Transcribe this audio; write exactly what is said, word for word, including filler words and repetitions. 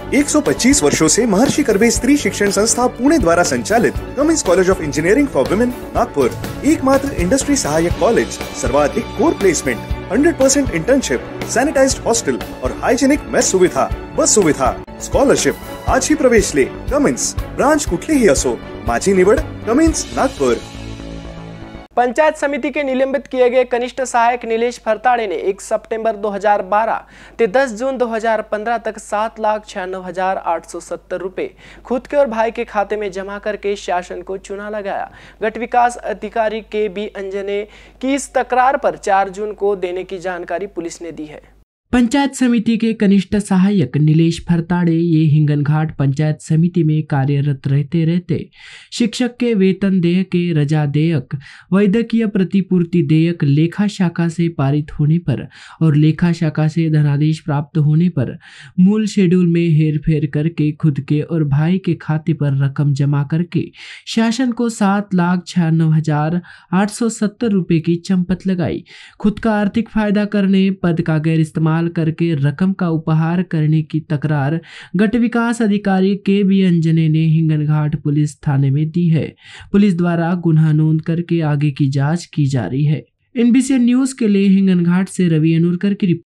एक सौ पच्चीस वर्षों से महर्षि कर्वे स्त्री शिक्षण संस्था पुणे द्वारा संचालित Cummins college of engineering for women Nagpur एकमात्र इंडस्ट्री सहायक कॉलेज, सर्वाधिक core placement, hundred percent internship, sanitised hostel और हाइजेनिक मेस सुविधा, बस सुविधा, स्कॉलरशिप. आज ही प्रवेश ले. कमिंस ब्रांच कुठलीही असो, माझी निवड कमिंस नागपुर. पंचायत समिति के निलंबित किए गए कनिष्ठ सहायक नीलेश फरताड़े ने एक सितंबर दो हज़ार बारह से दस जून दो हज़ार पंद्रह तक सात लाख छियानवे हजार आठ सौ सत्तर रुपए खुद के और भाई के खाते में जमा करके शासन को चूना लगाया. गट विकास अधिकारी के बी अंजने की इस तकरार पर चार जून को देने की जानकारी पुलिस ने दी है. पंचायत समिति के कनिष्ठ सहायक नीलेश फरताड़े ये हिंगनघाट पंचायत समिति में कार्यरत रहते रहते शिक्षक के वेतन देयक, रजा देयक, वैद्यकीय प्रतिपूर्ति देयक लेखा शाखा से पारित होने पर और लेखा शाखा से धनादेश प्राप्त होने पर मूल शेड्यूल में हेरफेर करके खुद के और भाई के खाते पर रकम जमा करके शासन को सात लाख छियानवे हजार आठ सौ सत्तर रुपए की चंपत लगाई. खुद का आर्थिक फायदा करने, पद का गैर इस्तेमाल करके रकम का उपहार करने की तकरार गट विकास अधिकारी के बी अंजने ने हिंगनघाट पुलिस थाने में दी है. पुलिस द्वारा गुनाह नोंद करके आगे की जांच की जा रही है. एनबीसी न्यूज के लिए हिंगनघाट से रवि अनुरकर की रिपोर्ट.